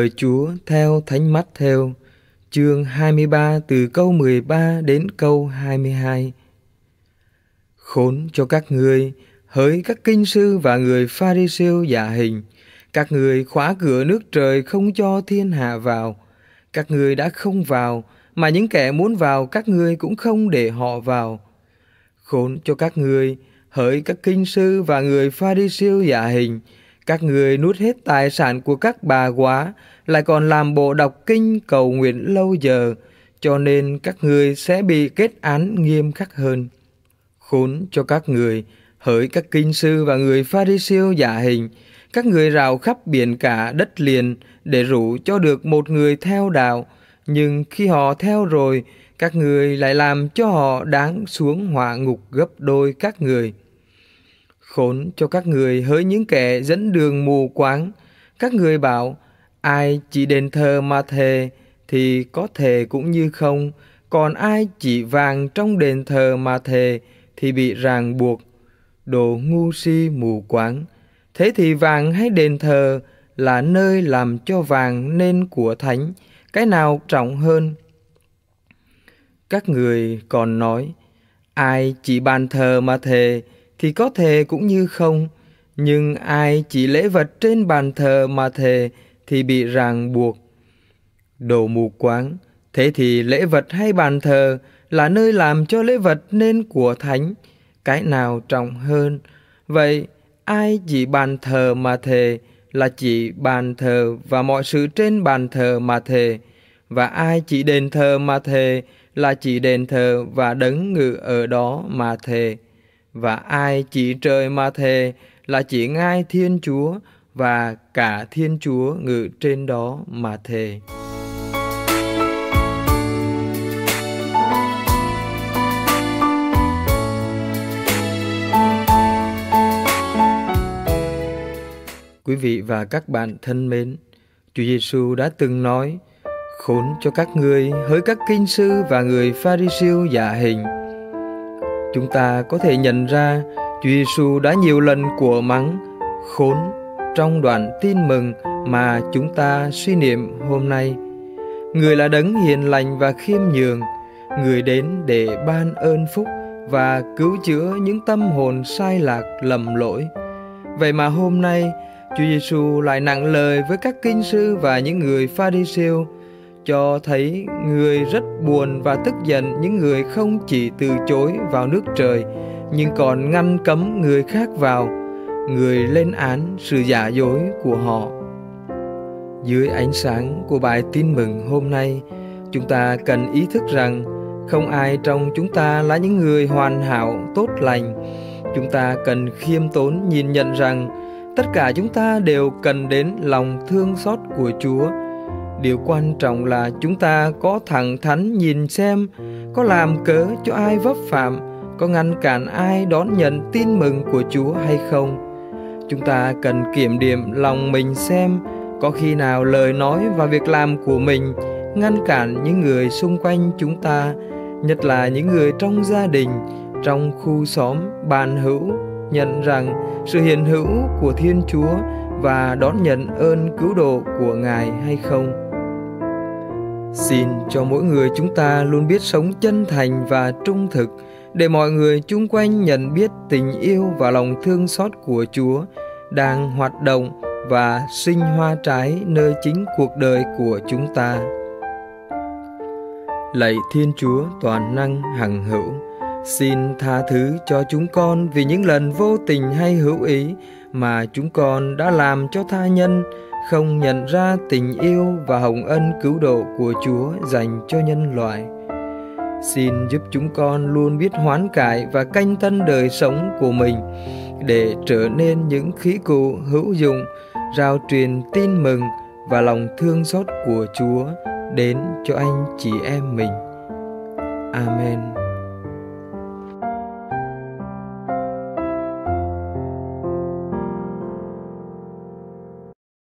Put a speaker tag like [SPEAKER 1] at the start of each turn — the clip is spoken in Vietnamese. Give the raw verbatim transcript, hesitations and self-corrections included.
[SPEAKER 1] Lời Chúa theo Thánh Mát-thêu, chương hai mươi ba từ câu mười ba đến câu hai mươi hai. Khốn cho các ngươi, hỡi các kinh sư và người Pha-ri-siêu dạ hình, các ngươi khóa cửa nước trời không cho thiên hạ vào. Các ngươi đã không vào, mà những kẻ muốn vào các ngươi cũng không để họ vào. Khốn cho các ngươi, hỡi các kinh sư và người Pha-ri-siêu dạ hình, các ngươi nuốt hết tài sản của các bà góa, lại còn làm bộ đọc kinh cầu nguyện lâu giờ, cho nên các ngươi sẽ bị kết án nghiêm khắc hơn. Khốn cho các người, hỡi các kinh sư và người Pha-ri-siêu dạ hình, các người rào khắp biển cả đất liền để rủ cho được một người theo đạo, nhưng khi họ theo rồi, các người lại làm cho họ đáng xuống hỏa ngục gấp đôi các người. Khốn cho các người, hỡi những kẻ dẫn đường mù quáng, các người bảo, ai chỉ đền thờ mà thề, thì có thề cũng như không, còn ai chỉ vàng trong đền thờ mà thề, thì bị ràng buộc. Đồ ngu si mù quáng, thế thì vàng hay đền thờ là nơi làm cho vàng nên của thánh, cái nào trọng hơn? Các người còn nói, ai chỉ bàn thờ mà thề, thì có thề cũng như không, nhưng ai chỉ lễ vật trên bàn thờ mà thề, thì bị ràng buộc. Đồ mù quáng, thế thì lễ vật hay bàn thờ là nơi làm cho lễ vật nên của thánh, cái nào trọng hơn? Vậy ai chỉ bàn thờ mà thề là chỉ bàn thờ và mọi sự trên bàn thờ mà thề, và ai chỉ đền thờ mà thề là chỉ đền thờ và đấng ngự ở đó mà thề, và ai chỉ trời mà thề là chỉ ngai Thiên Chúa và cả Thiên Chúa ngự trên đó mà thề. Quý vị và các bạn thân mến, Chúa Giêsu đã từng nói, khốn cho các ngươi, hỡi các kinh sư và người Pha-ri-siêu dạ hình. Chúng ta có thể nhận ra Chúa Giêsu đã nhiều lần của mắng khốn trong đoạn tin mừng mà chúng ta suy niệm hôm nay. Người là đấng hiền lành và khiêm nhường, người đến để ban ơn phúc và cứu chữa những tâm hồn sai lạc lầm lỗi. Vậy mà hôm nay Chúa Giêsu lại nặng lời với các kinh sư và những người Pha-ri-siêu, cho thấy người rất buồn và tức giận những người không chỉ từ chối vào nước trời, nhưng còn ngăn cấm người khác vào, người lên án sự giả dối của họ. Dưới ánh sáng của bài tin mừng hôm nay, chúng ta cần ý thức rằng không ai trong chúng ta là những người hoàn hảo, tốt lành. Chúng ta cần khiêm tốn nhìn nhận rằng tất cả chúng ta đều cần đến lòng thương xót của Chúa. Điều quan trọng là chúng ta có thẳng thắn nhìn xem có làm cớ cho ai vấp phạm, có ngăn cản ai đón nhận tin mừng của Chúa hay không. Chúng ta cần kiểm điểm lòng mình xem có khi nào lời nói và việc làm của mình ngăn cản những người xung quanh chúng ta, nhất là những người trong gia đình, trong khu xóm, bạn hữu, nhận rằng sự hiện hữu của Thiên Chúa và đón nhận ơn cứu độ của Ngài hay không. Xin cho mỗi người chúng ta luôn biết sống chân thành và trung thực, để mọi người chung quanh nhận biết tình yêu và lòng thương xót của Chúa đang hoạt động và sinh hoa trái nơi chính cuộc đời của chúng ta. Lạy Thiên Chúa toàn năng hằng hữu, xin tha thứ cho chúng con vì những lần vô tình hay hữu ý mà chúng con đã làm cho tha nhân không nhận ra tình yêu và hồng ân cứu độ của Chúa dành cho nhân loại. Xin giúp chúng con luôn biết hoán cải và canh tân đời sống của mình để trở nên những khí cụ hữu dụng, rao truyền tin mừng và lòng thương xót của Chúa đến cho anh chị em mình. Amen.